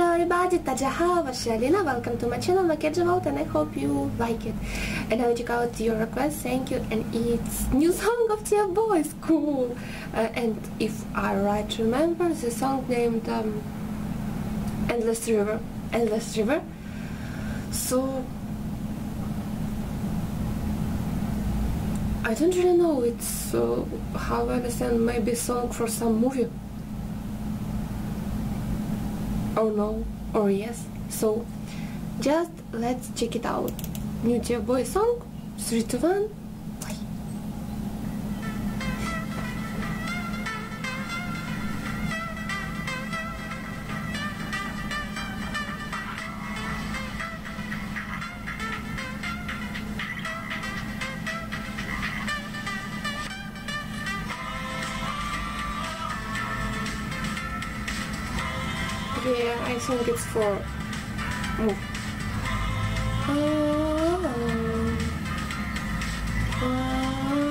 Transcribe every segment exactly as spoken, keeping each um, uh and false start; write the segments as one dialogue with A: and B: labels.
A: Hello everybody, 大家好，我是 Alina. Welcome to my channel, my catch vote, and I hope you like it. And I will check out your request, thank you. And it's new song of T F boys, cool. Uh, and if I right remember, the song named um, Endless River, Endless River. So I don't really know. It's uh, how I understand, maybe song for some movie. Or no, or yes. So just let's check it out. New T F boys song. Three, two, one, play. Yeah, I think it's for move. Oh, oh, oh.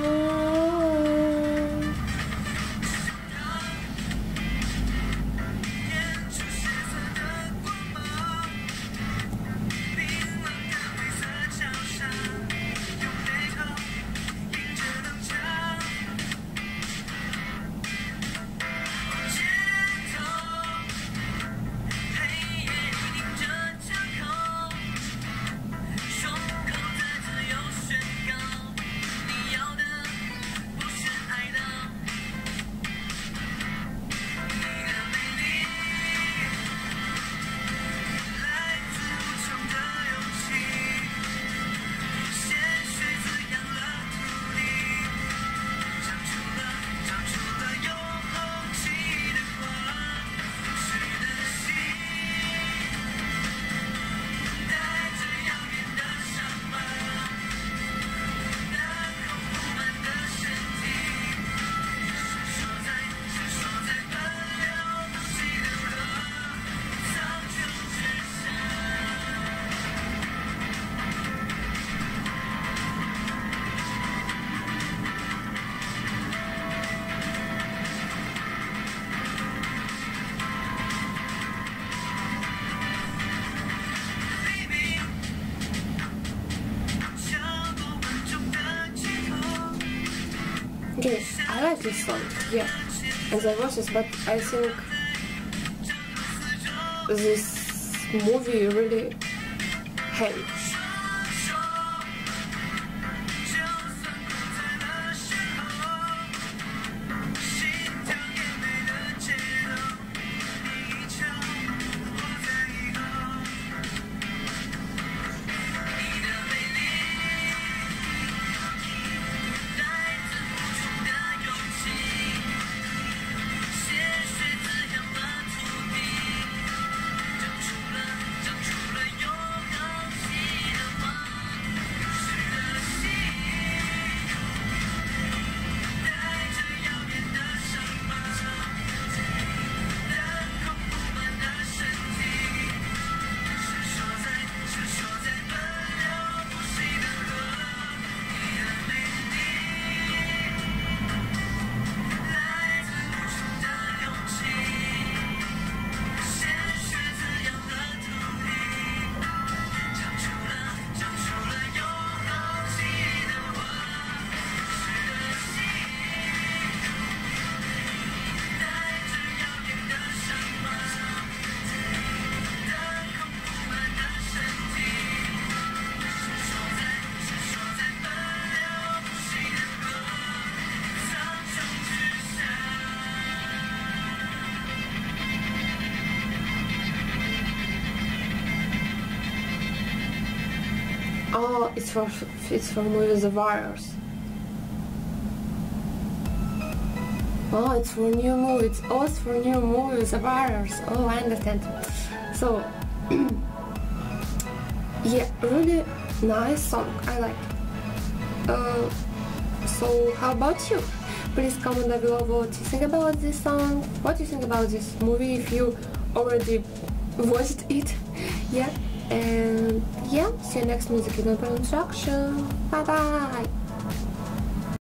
A: Okay, I like this song, yeah, and the voices, but I think this movie really heavy. Oh, it's for it's for movie The Warriors. Oh, it's for new movie. It's also for new movie The Warriors. Oh, I understand. So yeah, really nice song. I like it. Uh, so how about you? Please comment down below what you think about this song. What you think about this movie if you already watched it. Yeah. And yeah, see you next music video instruction. Bye bye.